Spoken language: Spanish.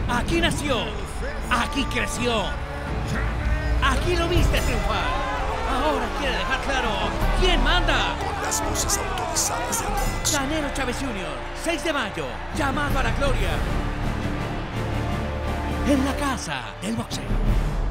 Aquí nació, aquí creció, aquí lo viste triunfar. Ahora quiere dejar claro quién manda. Con las voces autorizadas del box. Canelo Chávez Jr., 6 de mayo, llamado a la gloria. En la casa del boxeo.